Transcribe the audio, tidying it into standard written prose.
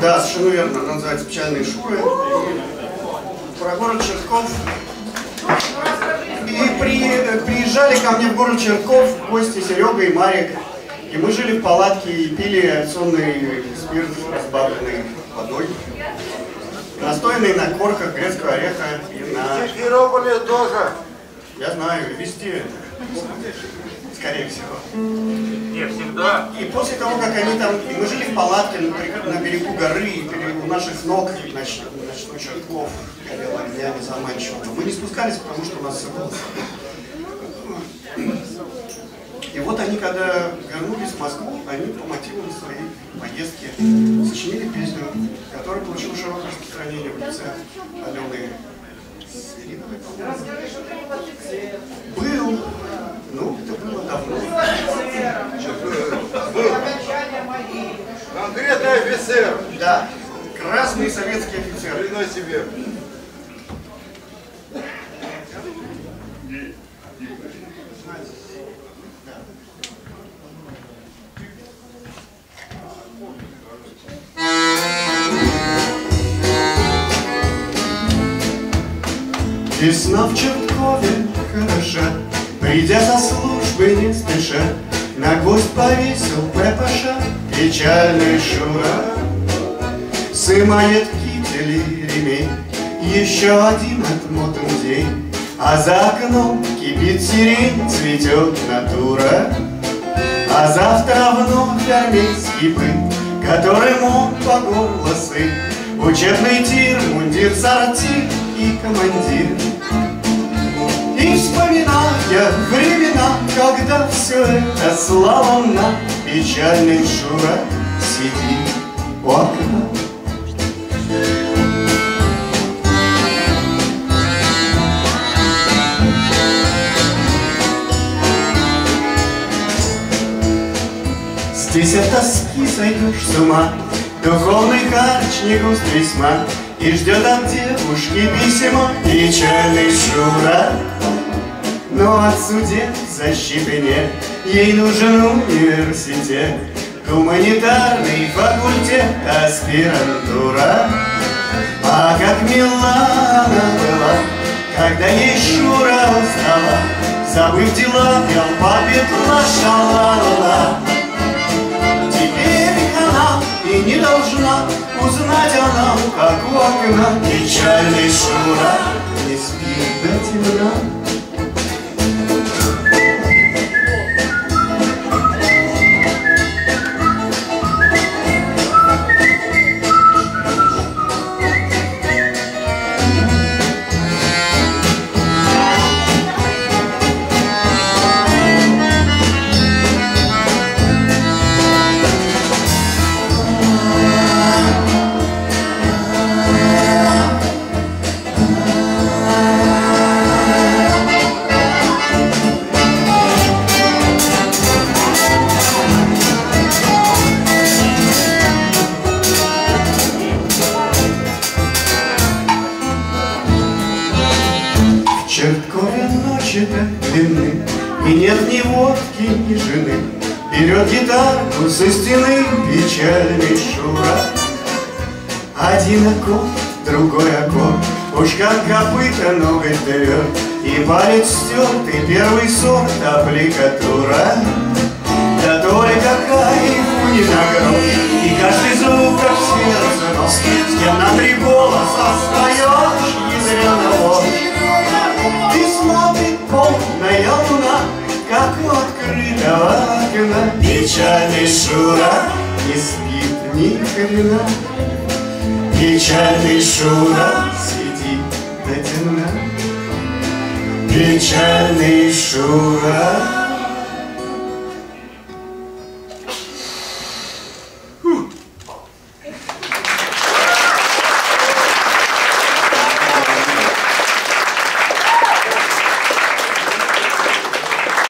Да, совершенно верно. Она называется «Печальные Шуры». Про город Чертков. И приезжали ко мне в город Чертков гости Серега и Марик. И мы жили в палатке и пили авиационный спирт, разбавленный водой, настоянный на корках грецкого ореха и на... Симферополе тоже. Я знаю, везде. Скорее всего. Не всегда. И после того, как они там... И мы жили в палатке на берегу горы, и у наших ног ночной Чертков горел огнями заманчиво. Мы не спускались, потому что у нас все было. И вот они, когда вернулись в Москву, они по мотивам своей поездки сочинили песню, которая получила широкое распространение в лице Алены Свириновой. Был. Ну, это было давно. Конкретный офицер. Да. Красный советский офицер. Хрена себе. Весна в Черткове хороша, придя со службы не спеша, на гвоздь повесил ППШ печальный Шура. Сымает китель и ремень, еще один отмотан день, а за окном кипит сирень, цветет натура. А завтра вновь армейский быт, которым он по горло сыт, учебный тир, мундир, сортир и командир. И вспоминая времена, когда все это славно, печальный Шура сидит у окна. Здесь от тоски сойдешь с ума, духовный харчник уст весьма, и ждет от девушки письма печальный Шура. Но от судеб защиты нет, ей нужен университет, гуманитарный факультет, аспирантура. А как мила она была, когда ей Шура устала, забыв дела, пел папе ла-ша-ла-ла. Теперь она и не должна узнать она, как у окна печальный Шура не спит до темна. В Черткове ночи так длинны, и нет ни водки, ни жены. Берет гитарку со стены печальный Шура. Один аккорд, другой аккорд, уж как копыта ноготь дает, и палец стертый, первый сорт аппликатура. Да только кайфу не на грош, и каждый звук как сердце нос, с кем на три голоса споешь ядрёна ложь. И смотрит полная луна, как у открытого окна. Печальный Шура не спит ни хрена. Печальный Шура сидит до темна. Печальный Шура.